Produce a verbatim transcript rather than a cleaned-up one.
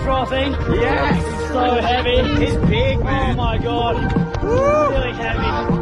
frothy. Yes! It's so heavy. It's big, man. Oh my god. Woo! Really heavy.